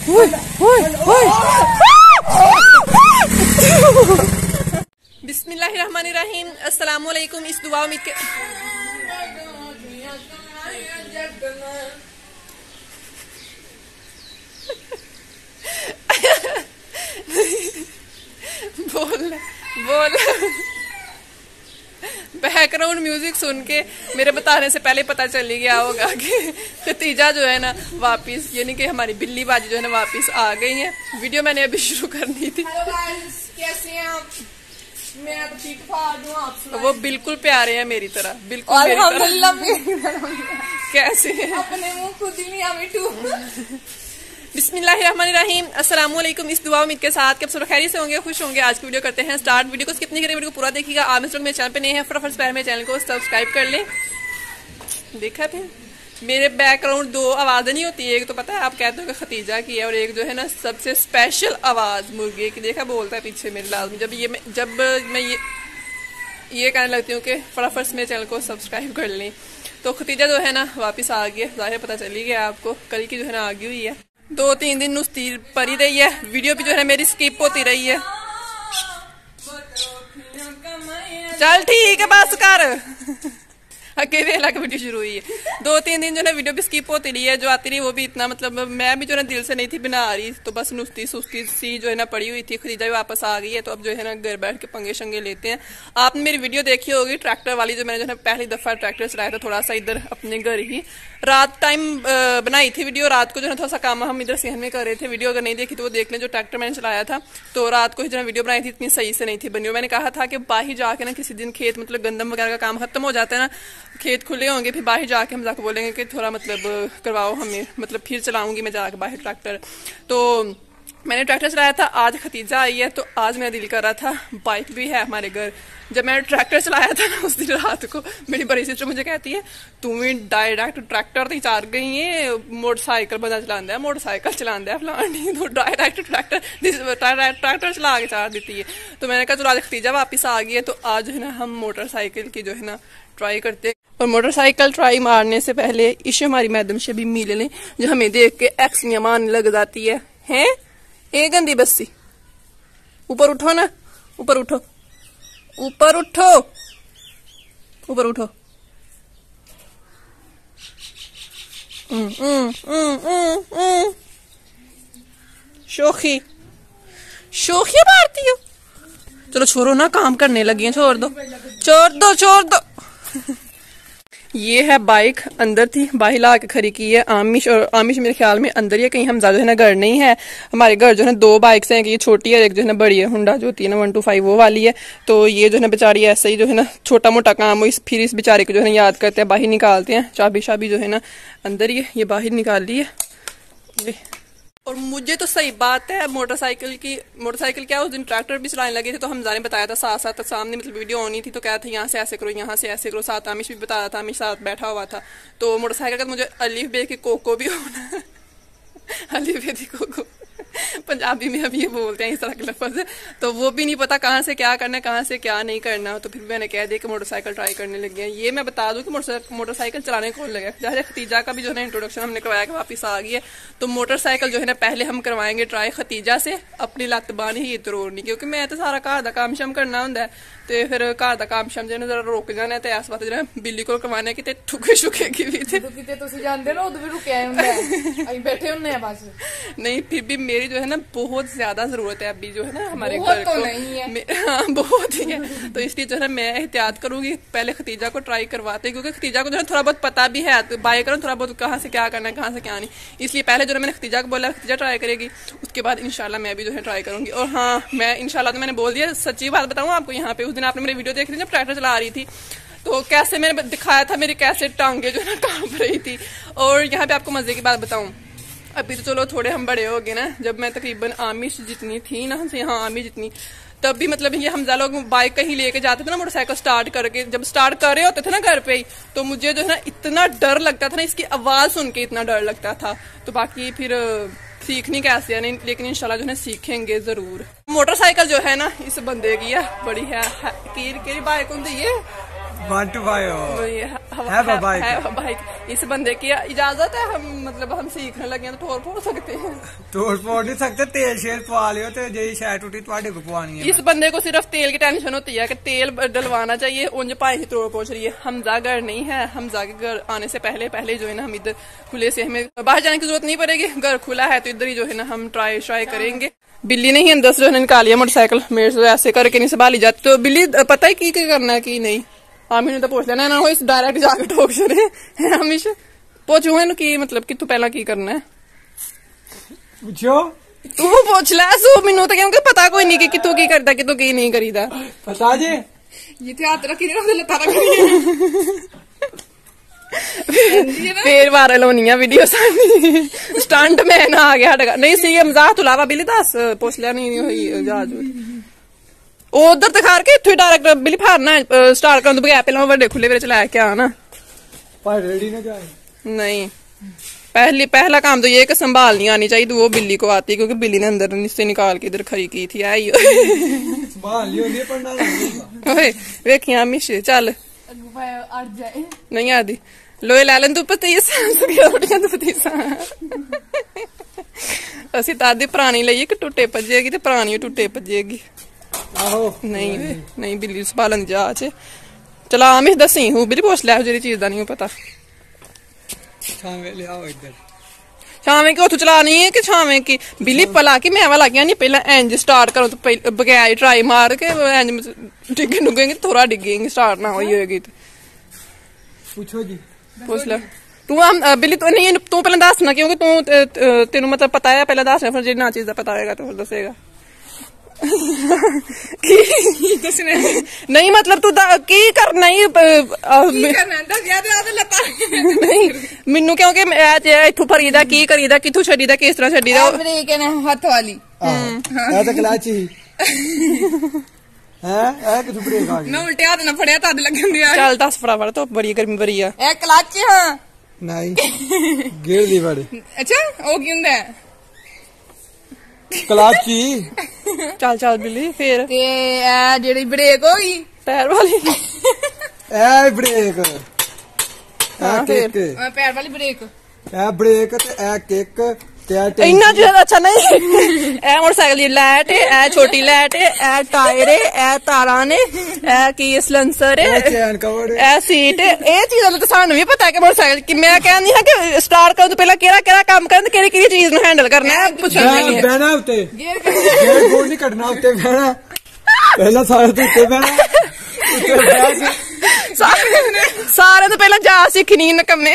बिस्मिल्लाहिर्रहमानिर्रहीम। अस्सलामुअलैकुम। इस दुआ उम्मीद के बोल बोल बैकग्राउंड म्यूजिक सुन के मेरे बताने से पहले पता चल ही गया होगा कि खतीजा जो है ना वापिस, यानी कि हमारी बिल्ली बाजी जो है ना वापिस आ गई है। वीडियो मैंने अभी शुरू करनी थी। कैसे हैं आप? मैं तो ठीक ठाक हूं, आप वो बिल्कुल प्यारे हैं मेरी तरह, बिल्कुल अल्हम्दुलिल्लाह मेरी तरह। कैसे हैं? अपने मुंह खुद ही नहीं आवे। बिस्मिल्लाहिर्रहमानिर्रहीम। अस्सलामुअलैकुम। इस दुआ उम्मीद के साथ कि आप सब खैरियत से होंगे, खुश होंगे। आज की वीडियो करते हैं स्टार्ट। वीडियो को स्किप नहीं करें, वीडियो को पूरा देखिएगा। आप इस लोग मेरे चैनल पे नए हैं, फटाफट से मेरे चैनल को सब्सक्राइब कर लें। देखा थे मेरे बैकग्राउंड दो आवाजें नहीं होती, एक तो पता है आप कहते हो कि खतीजा की है, और एक जो है ना सबसे स्पेशल आवाज मुर्गे की। देखा बोलता है पीछे मेरे लाजमी जब मैं ये कहने लगती हूँ कि फटाफट से मेरे चैनल को सब्सक्राइब कर लें। तो खतीजा जो है ना वापिस आ गई है, जाहिर पता चली गया आपको। कल की जो है ना आ गई हुई है, 2-3 दिन नुस्ती पड़ी रही है। वीडियो भी जो है मेरी स्किप होती रही है। चल ठीक है बस कर। अकेले अलग वीडियो शुरू हुई है। 2-3 दिन जो है वीडियो भी स्किप होती रही है, जो आती रही वो भी इतना मतलब मैं भी जो है दिल से नहीं थी बना रही, तो बस नुस्ती सुस्ती सी जो है ना पड़ी हुई थी। खरीदा भी वापस आ गई है, तो अब जो है ना घर बैठ के पंगे शंगे लेते हैं। आपने मेरी वीडियो देखी होगी ट्रैक्टर वाली, जो मैंने जो है पहली दफा ट्रैक्टर चलाया था थोड़ा सा इधर अपने घर ही। रात टाइम बनाई थी वीडियो, रात को जो है थोड़ा सा काम हम इधर सहन में कर रहे थे। वीडियो अगर नहीं देखी तो वो देख लें, जो ट्रैक्टर मैंने चलाया था। तो रात को जो है वीडियो बनाई थी, इतनी सही से नहीं थी बनी। मैंने कहा था कि बाहर जाके ना किसी दिन खेत मतलब गंदम वगैरह का काम खत्म हो जाता है ना, खेत खुले होंगे, फिर बाहर जाके हम जाके बोलेंगे कि थोड़ा मतलब करवाओ हमें, मतलब फिर चलाऊंगी मैं जाके बाहर ट्रैक्टर। तो मैंने ट्रैक्टर चलाया था। आज खतीजा आई है, तो आज मेरा दिल कर रहा था, बाइक भी है हमारे घर। जब मैंने ट्रैक्टर चलाया था ना उस दिन रात को, मेरी बड़ी सिस्टर मुझे कहती है तुम्हें डायरेक्ट ट्रैक्टर तो चार गई है, मोटरसाइकिल बंदा चलांदा है, मोटरसाइकिल चलांदा है फलानी, तो डायरेक्ट ट्रैक्टर चला के चार देती है। तो मैंने कहा चलो आज खतीजा वापिस आ गई है, तो आज है ना हम मोटरसाइकिल की जो है ना ट्राई करते हैं। और मोटरसाइकिल ट्राई मारने से पहले इशे हमारी मैडम से भी मिल लें, जो हमें देख के एक्सनियां मारने लग जाती है। हैं ए गंदी बस्सी, ऊपर उठो ना, ऊपर उठो, ऊपर उठो, ऊपर उठो। शोखी शोखी मारती हो। चलो छोड़ो ना, काम करने लगी है, छोड़ दो छोड़ दो छोड़ दो। ये है बाइक, अंदर थी, बाहर ला के खड़ी की है आमिश, और आमिश मेरे ख्याल में अंदर ही है, कहीं हम ज्यादा है ना घर नहीं है। हमारे घर जो है ना 2 बाइक्स हैं, कि ये छोटी है, एक जो है ना बड़ी है, हुंडा जो होती है ना 125 वो वाली है। तो ये जो है ना बेचारी ऐसे ही जो है ना छोटा मोटा काम हो, फिर इस बेचारे को जो है ना याद करते हैं, बाहर निकालते हैं। चाबी शाबी जो है ना अंदर ही है, ये बाहर निकाल ली है। और मुझे तो सही बात है मोटरसाइकिल क्या, उस दिन ट्रैक्टर भी चलाने लगे थे, तो हमजा ने बताया था साथ साथ सामने मतलब वीडियो होनी थी, तो क्या था यहाँ से ऐसे करो, यहाँ से ऐसे करो। साथ आमिश भी बताया था, आमिश साथ बैठा हुआ था। तो मोटरसाइकिल का मुझे अलीफ बे के कोको भी होना अलीफ बे की कोको पंजाबी में अब ये बोलते हैं इस तरह के लफ्ज, तो वो भी नहीं पता कहाँ से क्या करना है, कहाँ से क्या नहीं करना। तो फिर मैंने कह दिया कि मोटरसाइकिल ट्राई करने लगे हैं। ये मैं बता दूं कि मोटरसाइकिल चलाने कौन लगे, जैसे खतीजा का भी जो है इंट्रोडक्शन हमने करवाया कि वापिस आ गई है। तो मोटरसाइकिल जो है ना पहले हम करवाएंगे ट्राई खतीजा से, अपनी लत्त बानी ही तरोड़नी, क्योंकि मैं तो सारा घर का काम शम करना होंगे, तो फिर घर का काम शम जो जरा रुक जाना है। तो इस बात जो बिल्ली को करवाने की ठुके शुकेगी भी नहीं, फिर भी मेरी जो है ना बहुत ज्यादा जरूरत है अभी जो है ना हमारे घर को नहीं है। हाँ बहुत ही है, तो इसलिए जो है मैं एहतियात करूंगी, पहले खतीजा को ट्राई करवाते हैं, क्योंकि खतीजा को जो है थोड़ा बहुत पता भी है, तो बाय करो थोड़ा बहुत कहाँ से क्या करना है कहाँ से क्या नहीं। इसलिए पहले जो है मैंने खतीजा को बोला खतीजा ट्राई करेगी, उसके बाद इंशाल्लाह मैं भी जो है ट्राई करूंगी। और हाँ मैं इंशाल्लाह तो मैंने बोल दिया, सच्ची बात बताऊँ आपको, यहाँ पे उस दिन आपने मेरी वीडियो देख ली जब ट्रैक्टर चला रही थी, तो कैसे मैंने दिखाया था मेरी कैसे टांगे जो है ना कांप रही थी। और यहाँ पे आपको मजे की बात बताऊं, अभी तो चलो थोड़े हम बड़े हो गए ना, जब मैं तकरीबन आमिश जितनी थी ना, हाँ आमिश जितनी, तब भी मतलब ये हमजा लोग बाइक कहीं लेके जाते थे ना, मोटरसाइकिल स्टार्ट करके जब स्टार्ट कर रहे होते थे ना घर पे ही, तो मुझे जो है ना इतना डर लगता था ना, इसकी आवाज सुन के इतना डर लगता था। तो बाकी फिर सीखनी कैसे है नहीं, लेकिन इंशाल्लाह जो है सीखेंगे जरूर। मोटरसाइकिल जो है ना इस बंदे की है, बड़ी है कीर बाइक होंगी ये 1 to 5 है बाइक। इस बंदे की इजाजत है, हम मतलब हम सीखने लगे हैं तो ठोर फोड़ सकते हैं। तोड़ फोड़ नहीं सकते, तेल शेल पवा लियो तो जी शायद टूटी थोड़े को पवानी है। इस बंदे को सिर्फ तेल की टेंशन होती है कि तेल डलवाना चाहिए, उंज पाए ही तोड़ पहुंच रही है। हमजा घर नहीं है, हमजा के घर आने से पहले जो है ना हम इधर खुले से, हमें बाहर जाने की जरूरत नहीं पड़ेगी, घर खुला है तो इधर ही जो है ना हम ट्राई करेंगे। बिल्ली ने ही अंदर से जो है निकाली है मोटरसाइकिल, मेरे से ऐसे करके नहीं संभाली जाती। तो बिल्ली पता है की करना है की नहीं, आमिर ने तो पूछ लेना ना हो, इस डायरेक्ट जाके ठोक छड़े आमिश पूछू है की मतलब कि तू पहला की करना है, पूछो तू पूछ लै सू मैनू तो क्योंकि पता कोई नहीं कि तू की करता कि तू की नहीं करीदा। पता जी ये हाथ रखी फिर वायरल होनी है वीडियो सारी, स्टंट मैन आ गया नहीं सी मजाक तो लावा बिल्ली दस पुछ लिया नहीं हुई जहाज उधर दिखार के इतों डायरेक्ट बिल्ली फारना स्टार्ट करने तो बगैर पहले बड़े खुले वे चलाया क्या ना रेडी ना जाए नहीं। पहला काम तो ये कि संभालनी आनी चाहिए, तो वो बिल्ली को आती, क्योंकि बिल्ली ने अंदर से निकाल के इधर खड़ी की थी। आई वेखिया मिश चल नहीं आदि लोहे लै लें तू पतीसा रोटियां तू पतीसा असी तादी पुरानी लईए कि टुटे भजेगी, तो पुरानी टुटे भजेगी। नहीं बिल्ली संभालन जाच चला आमिश दसी हूँ बिल्ली पुछ लै जेरी चीज का नहीं पता। छावे की उथू चलानी है कि छावे की बिल्ली पला की मैं वाला गया नहीं पहला इंज स्टार्ट करो तो बगैर ट्राई मार के इंज डिगे डुगेंगे थोड़ा डिगेंगे स्टार्ट ना होगी तो पूछो जी पूछ लो तू बिल्ली तो नहीं तू पहले दसना क्योंकि तू तेन मतलब पता है पहले दसना फिर जो चीज का पता होगा तो फिर दसेगा नहीं मतलब तू की करना ही नहीं मैनू क्योंकि इथू फरीदा की करीदा किथू छड़ीदा किस तरह छड़ीदा हथ वाली क्लच ही मैं उल्टे हाथ ना फड़िया तद लगन दिया चल 10 फटाफट तो बड़ी गर्मी बड़ी है ए क्लच हां नहीं गिर दी बड़ी अच्छा ओ की हुंदा है क्लच ही चल बिल्ली फिर ते ए जेड़ी ब्रेक होगी पैर वाली ए ब्रेक ए किक पैर वाली ब्रेक ए ब्रेक ते ए किक इन्ना जो अच्छा नहीं ए मोटरसाइकिल की लाइट है ए छोटी लाइट है ए टायर है ए तारा ने ए की सलेंसर है ए सीट है ए चीजा तो सानू भी पता है कि मोटरसाइकिल की मैं कहनी है कि स्टार्ट करो तो पहला केड़ा काम करना केड़ी चीज नु हैंडल करना है बहना उत्ते गेयर बोर्ड नहीं कटना उत्ते बहना पहला सारे तो उत्ते बहना सारे तो पहला जा सीखनी नकम्मे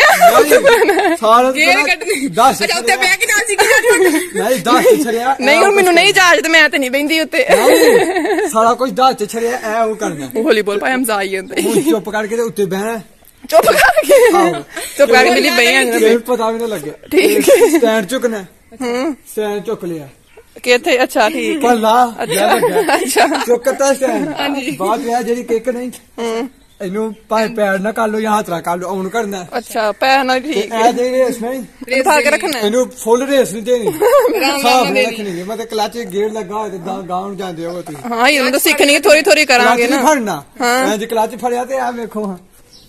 नहीं हूँ मैनू नहीं जाज तो मैं नहीं बहती उत्ते सारा कुछ दस च छड़िया ऐ वो करना होली बोल पाए हम जाई चुप करके उत्ते बहना चुप करके मिली बही पता भी ना लगे ठीक स्टैंड चुकना स्टैंड चुक लिया किथे अच्छा ठीक भला अच्छा चुकता स्टैंड बात यह जेडी किक नहीं इनू पाए पैर ना कर लो या हाथ कर लो ऑन करना अच्छा पैर ना ठीक है दे रेस नहीं रेस के रखना है इनू फुल रेस नहीं देनी साफ रखनी है मतलब क्लच गियर लगा ते गाउन जांदे हो तुम हां ये तो सीखनी थोड़ी करांगे ना फड़ना हां जी क्लच फड़या ते आ देखो हां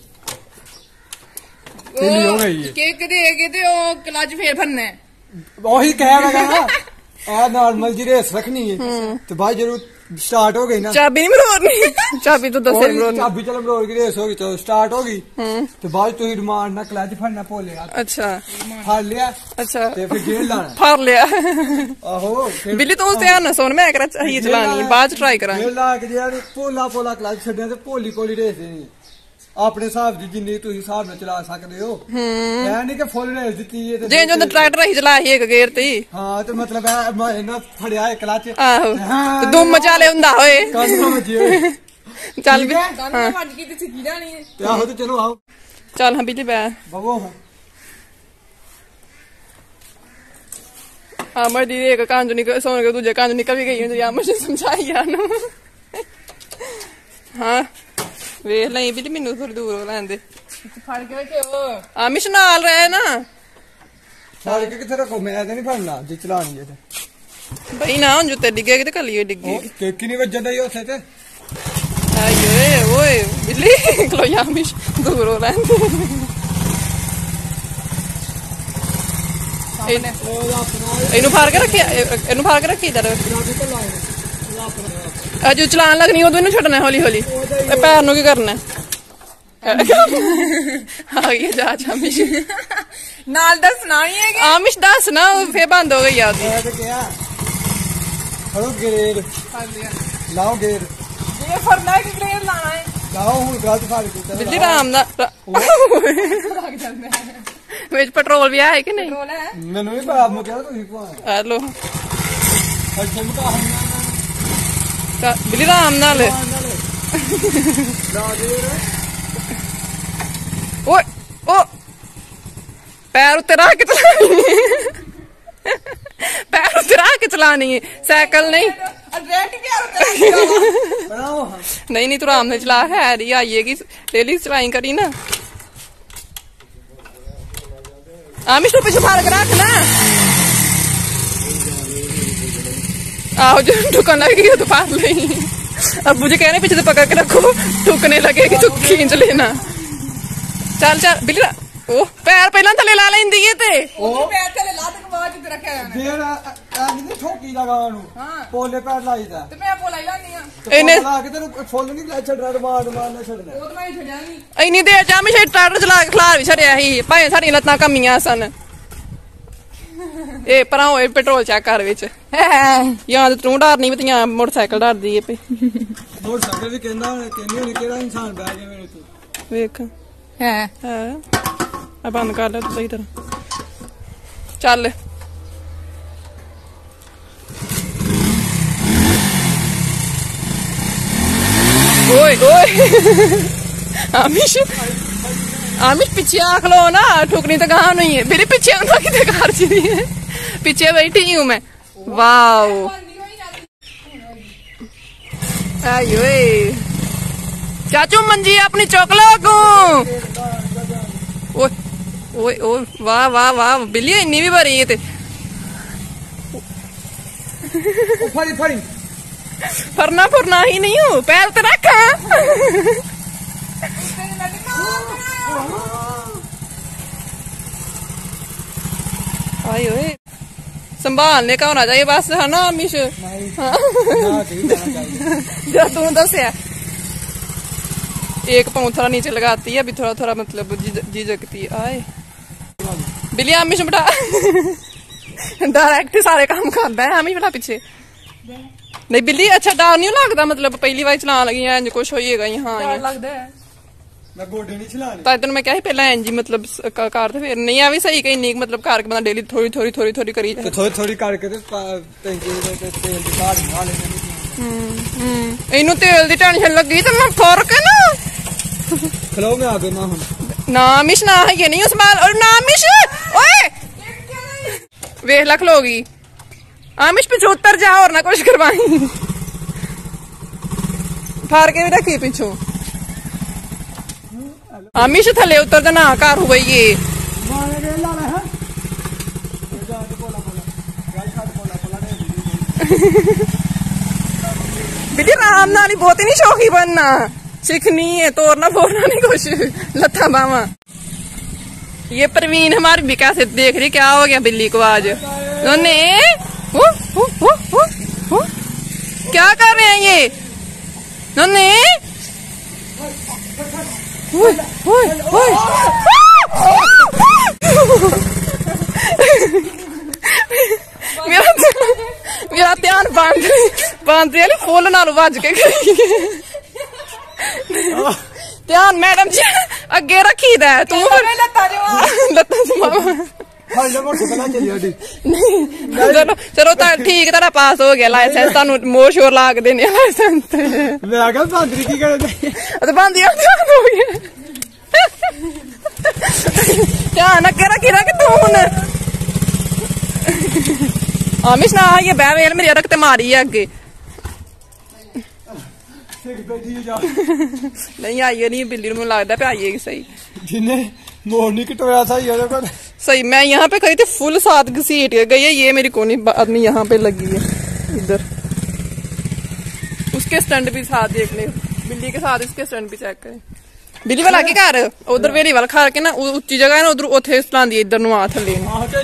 तेरी हो गई केक देगे ते ओ क्लच फेर फड़ना है वही कह लगा ना आ नॉर्मल जी रेस रखनी है तो भाई जरूर स्टार्ट हो गई ना चाबी नहीं मरोड़नी चाबी तो दस चाबी चलो मरोड़ की रेस होगी तो स्टार्ट होगी तो बाद तू ही मारना क्लच फड़ना भूल गया अच्छा फड़ लिया अच्छा ते फिर गियर लाना फड़ लिया आहो बिल्ली तो ध्यान ना सुन मैं करा चाहिए चलानी बाद ट्राई करांगे गियर ला के यार पोला क्लच छड्डना ते पोली रेस देनी अपने हिसाब दी जिन्नी तुम हिसाब में चला सकते हो ऐ नहीं कि फुल रेस दी है जे जो ट्रैक्टर ही चला एक गेयर ते हां तो मतलब है ना फड़या है क्लच आहो तो दुम मचाले हुंदा होए कानून मचे चल भी कानून मच की ते सीखी जानी है ते आहो तो चलो आओ चल हां बिल्ली बे बबो हां मर्दी एक कांजू निकल सोन के दूजे कांजू निकल भी गई या मुझे समझाई यार हां ਵੇਖ ਲਈ ਵੀ ਮੈਨੂੰ ਥੋੜੀ ਦੂਰ ਲੈਂਦੇ ਫੜ ਕੇ ਵੇਖੇ ਉਹ ਆਮਿਸ਼ ਨਾਲ ਰਹੇ ਨਾ ਫੜ ਕੇ ਕਿੱਥੇ ਰੱਖੋ ਮੈਂ ਤਾਂ ਨਹੀਂ ਫੜਨਾ ਜੇ ਚਲਾਣੀ ਹੈ ਤੇ ਬਈ ਨਾ ਹੁਣ ਜੁੱਤੇ ਡਿੱਗੇਗੀ ਤੇ ਕੱਲੀ ਡਿੱਗੇਗੀ ਤੇ ਕਿੰਨੀ ਵਜੇ ਦਾ ਹੀ ਉੱਥੇ ਤੇ आये ओए बिल्ली खलो आमिश दूर हो रहा ਇਹਨੂੰ ਫਾੜ ਕੇ ਰੱਖੀ ਇਧਰ ਅਜੂ ਚਲਾਣ ਲੱਗਣੀ ਉਦੋਂ ਇਹਨੂੰ ਛੱਡਣਾ ਹੌਲੀ ਹੌਲੀ ਤੇ ਪੈਰ ਨੂੰ ਕੀ ਕਰਨਾ ਆ ਗਈ ਜਾ ਆਮਿਸ਼ ਨਾਲ ਦੱਸਣਾ ਨਹੀਂ ਹੈ ਕਿ ਆਮਿਸ਼ ਦੱਸ ਨਾ ਫੇਰ ਬੰਦ ਹੋ ਗਈ ਯਾਦ ਹਲੋ ਗੇਰ ਲਾਓ ਗੇਰ ਇਹ ਫਰਨਾ ਕਿ ਗ੍ਰੇਡ ਲਾਣਾ ਹੈ ਲਾਓ ਹੁਣ ਗਲਤ ਫਾੜ ਕੀਤਾ ਬਿੱਲੀ ਰਾਮ ਦਾ ਵਿੱਚ ਪੈਟਰੋਲ ਵੀ ਆਇਆ ਕਿ ਨਹੀਂ ਬੋਲ ਹੈ ਮੈਨੂੰ ਵੀ ਬਾਪ ਨੂੰ ਕਿਹਾ ਤੁਸੀਂ ਭਾਂ ਆ ਲੋ ਅੱਛਾ ਮਕਾ ਬਿੱਲੀ ਰਾਮ ਨਾਲ ਓਏ ਓ ਪੈਰ ਉੱਤੇ ਰੱਖ ਕੇ ਚਲਾਣੀ ਪੈਰ ਉੱਤੇ ਰੱਖ ਕੇ ਚਲਾਣੀ ਸਾਈਕਲ ਨਹੀਂ ਰੈਂਟ ਕੀ ਆ ਬਣਾਓ नहीं तू आराम से चला है आइएगी डेली चलाई करी ना आमिश तो पीछे फाड़ के रख ना आओ जो ठुकन लगेगी तो फाड़ ले अब मुझे कहने पीछे से पकड़ के रखो ठुकने लगेगी तो खींच लेना चल चल बिल्ली ओ पैर पहला थले ला लेंदी है ते ਉਹ ਪੈਰ ਤੇ ਲਾ ਦੇ ਬਾਅਦ ਚ ਰੱਖਿਆ ਜਾਣਾ ਫੇਰ ਐਵੇਂ ਠੋਕੀ ਲਗਾਉਣ ਨੂੰ ਹਾਂ। ਪੋਲੇ ਪੈਰ ਲਾਈਦਾ ਤੇ ਮੈਂ ਬੋਲਾ ਲਾਨੀ ਆ ਇਹਨੇ ਲਾ ਕੇ ਤੈਨੂੰ ਫੁੱਲ ਨਹੀਂ ਲੈ ਛੱਡਣਾ ਰਮਾਨ ਨਾ ਛੱਡਣਾ ਉਹ ਤਾਂ ਮੈਂ ਛੱਡਿਆ ਨਹੀਂ ਇੰਨੀ ਦੇਰ ਚ ਆਮਿਸ਼ ਟਰੈਕਟਰ ਚਲਾ ਕੇ ਖਲਾਰ ਵੀ ਛੜਿਆ ਸੀ ਭਾਵੇਂ ਸਾਡੀਆਂ ਲੱਤਾਂ ਕੰਮੀਆਂ ਸਨ ਇਹ ਪਰਾਂ ਹੋਏ ਪੈਟਰੋਲ ਚੈੱਕ ਕਰ ਵਿੱਚ ਜਾਂ ਤੇ ਤੂੰ ਡਰਨੀ ਵੀ ਜਾਂ ਮੋਟਰਸਾਈਕਲ ਡਰਦੀ ਏ ਪਈ ਮੋਟਰਸਾਈਕਲ ਵੀ ਕਹਿੰਦੀ ਹੋਣੀ ਕਿਹੜਾ ਇਨਸਾਨ ਬਹਿ ਗਿਆ ਮੇਰੇ ਤੋਂ ਵੇਖ ਹੈ ਆ ਬੰਦ ਕਰ ਲੈ ਤੂੰ ਸਹੀ ਤਰ੍ਹਾਂ ਚੱਲ ਓਏ ਓਏ ਆਮਿਸ਼ पीछे आ खलो ना ठुकनी तो कहाँ नहीं है मेरे पीछे कितने कार चली है पीछे बैठी हूँ मैं वाओ आयो चाचू मंजी अपनी चौकलो को ओए ओए ओ वाह वाह वाह बिल्ली इन्नी भी भरी है फड़ी फड़ी फरना फुरना ही नहीं हूँ पैर तो रखा आयो संभालने का होना चाहिए बस है ना अमीश जो तू दसिया एक पाँव थोड़ा नीचे लगाती है अभी थोड़ा थोड़ा मतलब झिझकती आए बिल्ली अमीश बेटा डायरेक्ट सारे काम करता है अमीश बेटा पीछे नहीं बिल्ली अच्छा डर नहीं लगता मतलब पहली बार चला लगी है कुछ होइएगा यहाँ लगता है मैं गोडे नहीं चलाने ਤਾਂ ਤੈਨੂੰ ਮੈਂ ਕਿਹਾ ਸੀ ਪਹਿਲਾਂ ਇੰਜ ਮਤਲਬ ਕਾਰ ਤੇ ਫਿਰ ਨਹੀਂ ਆ ਵੀ ਸਹੀ ਕਈ ਨੀਕ ਮਤਲਬ ਕਾਰ ਕੇ ਬੰਦਾ ਡੇਲੀ ਥੋੜੀ ਥੋੜੀ ਥੋੜੀ ਥੋੜੀ ਕਰੀ ਤੇ ਥੋੜੀ ਥੋੜੀ ਕਰਕੇ ਤੇ ਟੈਂਕੀ ਦੇ ਤੇਲ ਦੀ ਕਾੜ ਖਾ ਲੈਣੀ ਇਹਨੂੰ ਤੇਲ ਦੀ ਟੈਨਸ਼ਨ ਲੱਗੀ ਤੇ ਮੈਂ ਫੁਰ ਕੇ ਨਾ ਖਲੋ ਮੈਂ ਆ ਗਿਆ ਨਾ ਹੁਣ ਨਾ ਮਿਸ਼ ਨਾ ਹੈ ਨਹੀਂ ਉਸ ਮਾਲ ਔਰ ਨਾ ਮਿਸ਼ ਓਏ ਵੇਖ ਲੱਖ ਲੋਗੀ ਆਮਿਸ਼ ਪਿੱਛੋਂ ਉੱਤਰ ਜਾ ਹੋਰ ਨਾ ਕੁਛ ਕਰਵਾਈ ਫਾੜ ਕੇ ਵੀ ਰੱਖੀ ਪਿੱਛੋਂ आमिश थले उतर देना कार हो गई ये बेटी आराम नाल ही बहुत ही नहीं शौकी बनना सीखनी है तोड़ना फोड़ना नहीं कुछ लत्था बावा ये परवीन हमारी भी कैसे देख रही क्या हो गया बिल्ली को आज नन्हे क्या कर रहे हैं ये नन्हे मेरा ध्यान बांधे फुल नाल वज के ध्यान मैडम जी अगे रखी दा तू चलो ठीक तेरा पास हो गया लाइसेंस तानू मोर शोर ला के देने लाइसेंस बांधी हो गया ध्यान अगे रखी रख तू हुन आमिश ना ये बह वेल मेरी रख ते मारी है अगे नहीं आई नहीं बिल्ली में लगता पे आइएगी सही जिन्हें मोर नहीं कटोया सही सही मैं यहाँ पे खड़ी थी फुल साथ घसीट के गई है ये मेरी कोनी आदमी यहाँ पे लगी है इधर उसके स्टंट भी साथ देख ले बिल्ली के साथ इसके स्टैंड भी चेक करें। बिल्ली वाला के घर उधर वेली वाल खा के ना उच्ची जगह है ना उधर उथे चलांदी इधर नु आ थले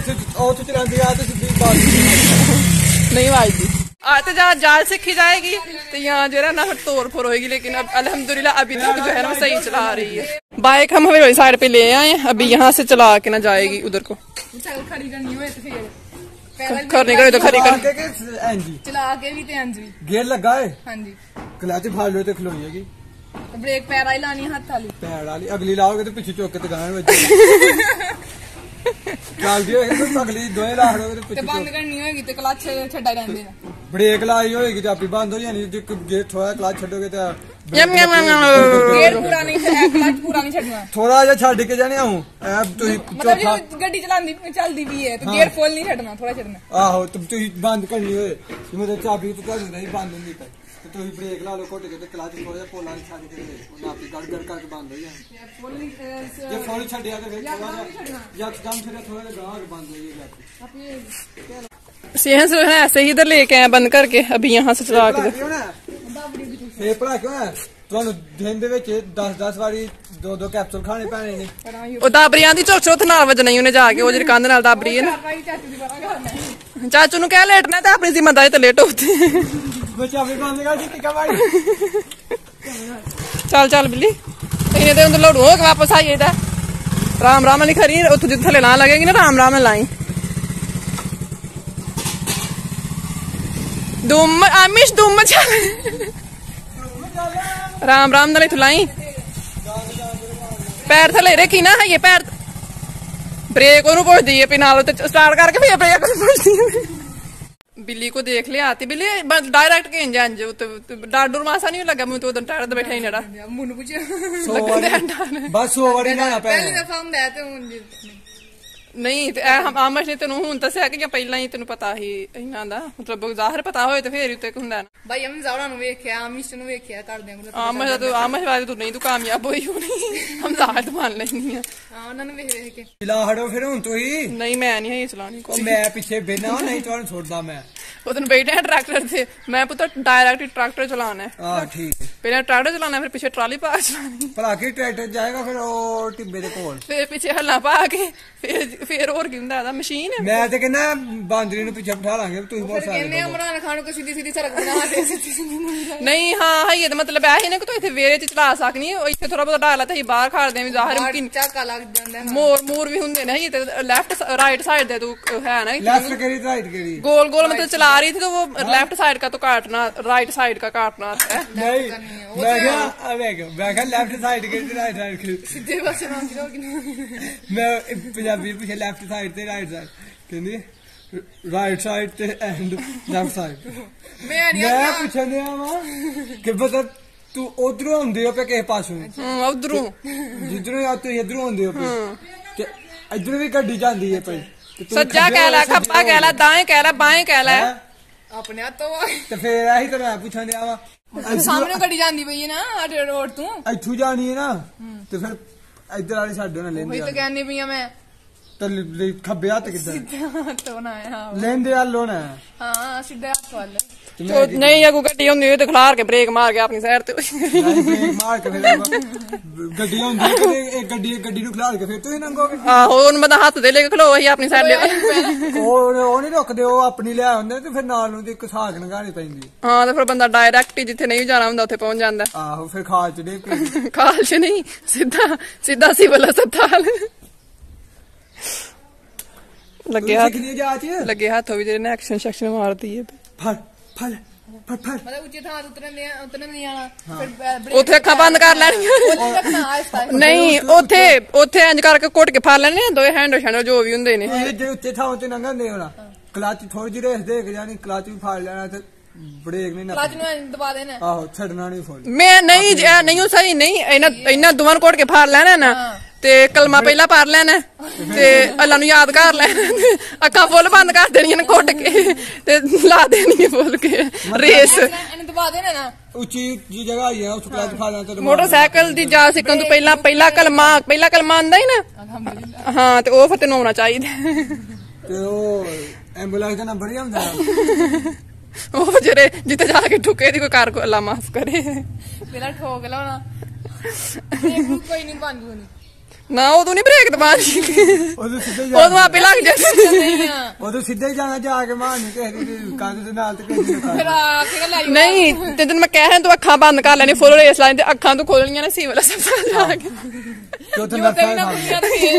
नहीं वाजदी आज तो जहाँ जाल सीखी जाएगी तो यहाँ जो है ना तोड़ फोड़ होगी, लेकिन अब अल्हम्दुलिल्लाह अभी तक जो है ना सही चला रही है। बाइक हम हवेली साइड पे ले आए, अभी यहाँ से चला के ना जाएगी उधर को। खड़ी करनी हो तो फिर खरी करे तो खरी कर चला के भी गेयर लगा है। हाँ जी क्लच फाड़ लो तो खलोएगी, ब्रेक पैर आई लानी हाथ वाली पैर वाली अगली लाओगे तो पीछे चौके तक बजे चल दी होगी तो अगली दोए ला दोगे तो पीछे बंद करनी होगी तो क्लच छड्डा रहंदे ना, ब्रेक लाई होगी तो आपी बंद हो जानी, जो गेट थोड़ा क्लच छड्डोगे तो गेयर पूरा नहीं क्लच पूरा नहीं छड्डना, थोड़ा जा छड्ड के जाने हूं अब तुसी चौथा गड्डी चलांदी चलदी भी है तो गेयर फुल नहीं छड्डना, थोड़ा छड्डना। आहो तुम तुसी बंद करनी होए मतलब चाबी तो कर नहीं बंद होंदी तक तो तुसी ब्रेक ला लो कोटे के क्लच थोड़ा जा पोला छड्ड के ना आपी गड़ गड़ करके बंद हो जाए। ये फुल छड्डिया तो फिर थोड़ा जा यकदम से थोड़ा जा गांव बंद हो जाएगी। सेहन से है ऐसे ही इधर लेके आए बंद करके, अभी यहाँ से चला के फेफड़ा क्यों है ਤੁਹਾਨੂੰ ਦਿਨ ਦੇ ਵਿੱਚ 10-10 ਵਾਰੀ 2-2 ਕੈਪਸੂਲ ਖਾਣੇ ਪੈਣੇ ਨੇ। ਉਹ ਦਾਬਰੀਆਂ ਦੀ ਚੌਥ ਨਾਲ ਵਜਣਾ ਹੀ ਉਹਨੇ ਜਾ ਕੇ, ਉਹ ਜਿਹੜੀ ਕੰਧ ਨਾਲ ਦਾਬਰੀ ਹੈ ਨਾ। ਚਾਚੂ ਨੂੰ ਕਹਿ ਲੇਟਣਾ ਤੇ ਆਪਣੀ ਜ਼ਿੰਮੇਵਾਰੀ ਤੇ ਲੇਟ ਹੋਤੇ ਬੱਚਾ ਵੀ ਬੰਦ ਕਰ ਦਿੱਤੀ ਕਮਾਈ। ਚੱਲ ਚੱਲ ਬਿੱਲੀ ਇਹਨੇ ਤੇ ਅੰਦਰ ਲੋੜੂ ਹੋ ਕੇ ਵਾਪਸ ਆਈਏ ਤਾਂ ਰਾਮ ਰਾਮ ਨਾਲ ਖਰੀ ਉੱਥੋਂ ਜਿੱਥੇ ਥੱਲੇ ਨਾ ਲੱਗੇਗੀ ਨਾ ਰਾਮ ਰਾਮ ਨਾਲ ਲਾਈ ਦੁਮ ਆਮਿਸ਼ ਦੁਮ ਚੱਲ राम राम नाल इथों लाई पैर थले रखी ना ये पैर ब्रेक ओनू पुछदी है नाल स्टार्ट करके फिर ब्रेक पुछदी है। बिल्ली को देख लिया आती बिल्ली डायरेक्ट के इंज डर डर मासा नहीं लगा मुझे तो टायर बैठा ही नड़ा मुन्नू पूछे बस 100 वारी ना पहली दफा ਹੁੰਦਾ ਤੇ नहीं आमश ने तेन हूं दसिया कि पहला ही तेन पता ही इन्हां दा मतलब ज़ाहिर पता होए तो फिर उत्ते हुंदा ना भाई हम ज़ाहरा नु वेख्या आमिश नु वेख्या करदे कोल आमश तो आमश वाले तू नहीं तू कामयाब होई होनी हम ज़ाहिर तो मान लेनी है। हां उन्हां नु वेख वेख के चला हटो फिर हुन तू ही नहीं मैं नहीं है चलानी को मैं पीछे बेना नहीं तो छोड़दा मैं उधर बैठे हैं ट्रैक्टर से मैं पुत्र डायरेक्ट ट्रैक्टर चलाना है। हां ठीक है पहले ट्रैक्टर चलाना है फिर पीछे ट्रॉली पा चलानी भला के ट्रैक्टर जाएगा फिर ओ टिब्बे दे कोल फिर पीछे हल्ला पा के फिर और की हुंदा दा मशीन है। मैं ते कहना बांदरी नु पीछे बिठा लांगे तू बहुत सारे कहने इमरान खान को सीधी सीधी सड़क बना दे नहीं हां है ये मतलब है ना कि तू इथे वेरे च चला सकनी है इथे थोड़ा बहुत डाला ते बाहर खाड़ दे ज़ाहिर मुमकिन चाका लग जांदा है मोर भी हुंदे ने ये ते लेफ्ट राइट साइड दे तू है ना लेफ्ट करी राइट करी गोल गोल मतलब चला रही थी तो वो लेफ्ट साइड का तो काटना राइट साइड का काटना है नहीं मैं क्या लेफ्ट साइड के राइट साइड के सीधे पासे ना मैं पंजाबी पूछे लेफ्ट साइड ते राइट साइड कहंदी राइट साइड ते एंड लेफ्ट साइड मैं पूछने आवा कि मतलब तू उधरों आंदे हो पे किस पासों उधरों जिधरों आ तू इधरों आंदे हो पे इधर भी गड्डी जांदी है पे सज्जा कहला खब्बा कहला दाएं कहला बाएं कहला अपने तो फिर यही तो मैं पूछने आवा सामने गड्डी जांदी पई है ना रोड तू इथू जानी है ना तो फिर इधर वाली साइड ना लेंदे वही तो कहनी पई मैं तो खब्बे हाथ किधर सीधा तो ना हां लेंदे वाल होना हां सीधा हाथ वाले तो नहीं अगू गड्डी होंदी तो खलार के ब्रेक मार के अपनी साइड ते ब्रेक मार के फिर गड्डी होंदी एक गड्डी नु खलार के फिर तू ही नंगोगे आहो उन बंदा हाथ दे लेके खलो वही अपनी साइड ले ओ नहीं रुकदे ओ अपनी ले आंदे ते फिर नाल नु एक साग नगानी पैंदी हां तो फिर बंदा डायरेक्ट ही जिथे नहीं जाना हुंदा उथे पहुंच जांदा आहो फिर खाल च दे खाल च नहीं सीधा सिविल अस्पताल लगे हाथों भी जेने एक्शन सेक्शन मारती है फड़ फड़ फड़ फड़ मतलब ऊंचे थां उतरने नहीं आना फिर उथे अखां बंद कर लेनी नहीं उथे इंज करके घुट के फड़ लेने दो हैंड शैंड जो भी हुंदे ने जे उते थां उते नंगा नहीं होना क्लच थोड़ी जी रेस दे के जानी क्लच भी फाड़ लेना ते ब्रेक नहीं ना क्लच नु दबा देना आहो छड़ना नहीं फुल मैं नहीं सही नहीं इना दोवां घुट के फाड़ लेना ना ते कलमा पहला पढ़ लेना ते अल्लाह नु याद कर लेना अखा फुल बंद कर देनी घुट के ते ला देनी फुल के रेस दबा देना ना ऊंची जी जगह आई है उस क्लच फाड़ना ते मोटरसाइकिल दी जा सिक्कन तो पहला कलमा आंदा ही ना अल्हम्दुलिल्लाह हां ते ओ फिर तेन होना चाहिए ते ओ एम्बुलेंस का नंबर ही हुंदा ओ जेरे जिते जाके ठुके दी कोई कार को अल्लाह माफ करे मेरा ठोक लो ना कोई नहीं बंद होनी ना उदू नहीं ब्रेक दबानी ਉਦੋਂ ਸਿੱਧੇ उदू आपे लग जाती ਉਦੋਂ ਸਿੱਧੇ ਹੀ ਜਾਣਾ ਜਾ ਕੇ ਮਾਰਨੀ ਕਿਸੇ ਦੀ ਕੰਧ ਦੇ ਨਾਲ ਤੇ ਕਿਸੇ ਦੀ फिर आके लाई नहीं ते दिन मैं कह रहा तू अखा बंद कर लेनी फुल रेस लानी ते अखा तू खोलनियां ने सिविल अस्पताल जाके ਚੌਥੇ जो ਲੱਖ तेरी ना बुनिया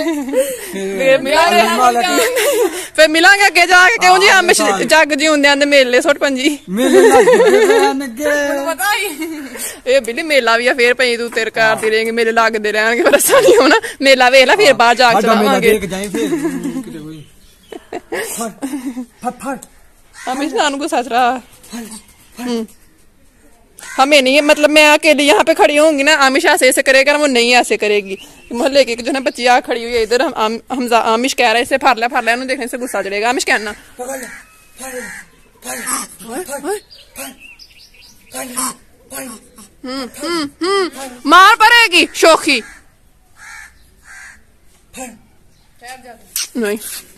फिर मिलांगे अगे जाके क्यों जी हम जग जी होंदे आंदे मेले सुट पंजी ਮੇਲੇ ਲੱਗ ਗਏ ਨੱਗੇ पता ही ਇਹ ਬਿੱਲੀ ਮੇਲਾ ਵੀ ਆ ਫੇਰ ਪਈ ਤੂੰ ਤੇਰ ਕਰਦੀ ਰਹੇਂਗੀ ਮੇਲੇ ਲੱਗਦੇ ਰਹਿਣਗੇ ਪਰ ਅਸਾਂ ਨਹੀਂ ਹੋਣਾ ਮੇਲਾ ਵੇਖ ਲੈ ਫੇਰ ਬਾਹਰ ਜਾ ਕੇ ਸਾਡਾ ਮੇਲਾ ਚਲਾਵਾਂਗੇ ਦੇਖ ਜਾਈ ਫੇਰ ਕਿਤੇ ਕੋਈ फट हम इस नानू को सच रहा हमें नहीं है मतलब मैं अकेली यहाँ पे खड़ी होंगी ना आमिश ऐसे करेगा वो नहीं ऐसे करेगी मोहल्ले की जो है बच्ची यहाँ खड़ी हुई है इधर हम आमिश कह रहे हैं इसे फाड़ लिया देखने से गुस्सा चढ़ेगा आमिश कहना मार पड़ेगी शोखी नहीं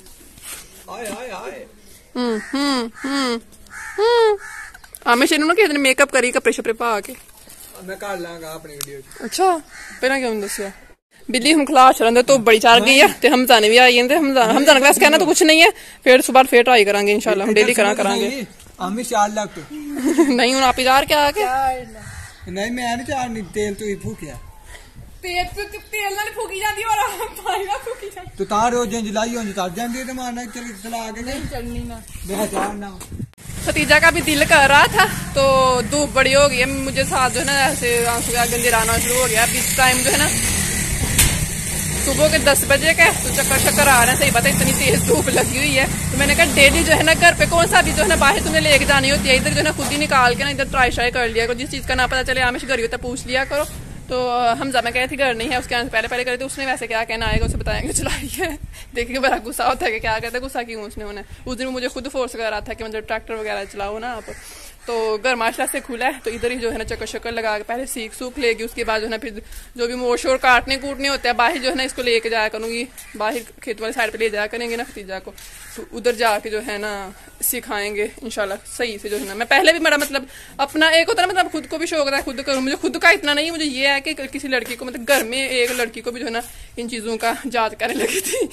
आमिश इन्हों ना किसी ने मेकअप करी कपड़े शपड़े पा के मैं कर लांगा अपनी वीडियो अच्छा पहला क्यों दसिया बिल्ली हम खिलाफ चलन तो बड़ी चार गई है ते हमजा ने भी आई है हमजा क्लास कहना तो कुछ नहीं है फिर सुबह फिर ट्राई करांगे इंशाल्लाह हम डेली करांगे आमिश 4 लाख तो नहीं हूं आप इजार क्या आके नहीं मैं नहीं चार नहीं तेल तो ही फूकिया तेल नाल फूकी जाती और पानी नाल फूकी जाती तो तार रोज जलाई होंदी तर जांदी है ते मारना चल चला के नहीं चलनी ना मेरा चार ना खतीजा का भी दिल कर रहा था तो धूप बड़ी हो गई है मुझे साथ जो है ना ऐसे आंसू का गंदे आना शुरू हो गया इस टाइम जो है ना सुबह के 10 बजे का तो चक्कर आ रहे हैं सही बात है इतनी तेज धूप लगी हुई है तो मैंने कहा डेली जो है ना घर पे कौन सा भी जो है ना बाहर तुम्हें लेके जानी होती है इधर जो है ना खुद ही निकाल के ना इधर ट्राई श्राई कर लिया करो जिस चीज का ना पता चले आमिश घर होता पूछ लिया करो तो हमजा मैं कह थी घर नहीं है उसके आने से पहले करे तो उसने वैसे क्या कहना आएगा उसे बताएंगे चलाई है देखिए बड़ा गुस्सा होता है कि क्या कहता है गुस्सा क्यों उसने होना उस दिन मुझे खुद फोर्स कर रहा था कि मतलब ट्रैक्टर वगैरह चलाओ ना आप तो घर माशाल्लाह से खुला है तो इधर ही जो है ना चक्कर शक्कर लगा के पहले सूख लेगी उसके बाद जो है ना फिर जो भी मोर शोर काटने कूटने होते हैं बाहर जो है ना इसको लेके जाया करूंगी बाहर खेत वाली साइड पे ले जाया करेंगे ना भतीजा को तो उधर जाके जो है ना सिखाएंगे इंशाल्लाह सही से जो है ना मैं पहले भी बड़ा मतलब अपना एक होता है मतलब खुद को भी शौक था खुद करूँ मुझे खुद का इतना नहीं मुझे ये है कि किसी लड़की को मतलब घर में एक लड़की को भी जो है ना इन चीजों का जांच करने लगी थी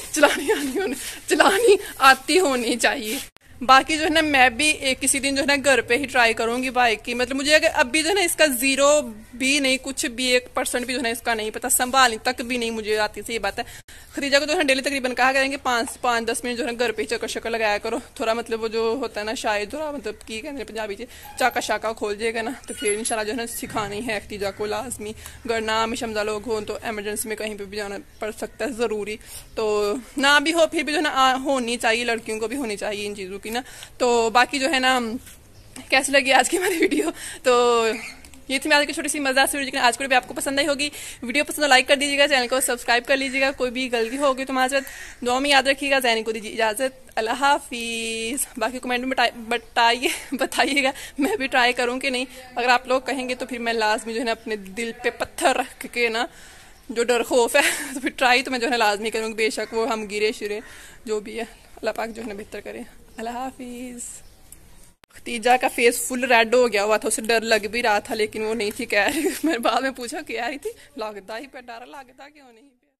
चलानी आती होनी चाहिए बाकी जो है ना मैं भी किसी दिन जो है ना घर पे ही ट्राई करूंगी बाइक की मतलब मुझे अगर अभी जो है ना इसका 0 भी नहीं कुछ भी 1% भी जो है ना इसका नहीं पता संभालने तक भी नहीं मुझे आती सही बात है खदीजा को जो है डेली तकरीबन कहा करेंगे 5-10 मिनट जो है घर पे ही चक्कर शक्कर लगाया करो थोड़ा मतलब वो जो होता है ना शायद थोड़ा मतलब की कहते हैं पंजाबी से चाका शाका खोल जाएगा ना तो फिर इंशाल्लाह जो है ना सिखानी है खदीजा को लाजमी अगर ना मिशमजा लोग हो तो एमरजेंसी में कहीं पे भी जाना पड़ सकता है जरूरी तो ना भी हो फिर भी जो है ना होनी चाहिए लड़कियों को भी होनी चाहिए इन चीजों की ना तो बाकी जो है ना कैसी लगी आज की हमारी वीडियो तो ये थी मेरी छोटी सी मजा से वीडियो आज को भी आपको पसंद आई होगी वीडियो पसंद लाइक कर दीजिएगा चैनल को सब्सक्राइब कर लीजिएगा कोई भी गलती होगी तो हमारे साथ दुआ में याद रखिएगा जैनी को दीजिए इजाजत अल्लाह हाफिज बाकी कमेंट में बताइएगा मैं भी ट्राई करूँ कि नहीं अगर आप लोग कहेंगे तो फिर मैं लाजमी जो है ना अपने दिल पे पत्थर रख के ना जो डर खौफ है तो फिर ट्राई तो मैं जो है लाजमी करूँगी बेशक वो हम गिरे शिरे जो भी है अल्लाह पाक जो है ना बेहतर करे अल्लाह हाफिज खतीजा का फेस फुल रेड हो गया हुआ था उसे डर लग भी रहा था लेकिन वो नहीं थी कह रही मैंने बाद में पूछा कह रही थी लगता ही पे डर लगता क्यों नहीं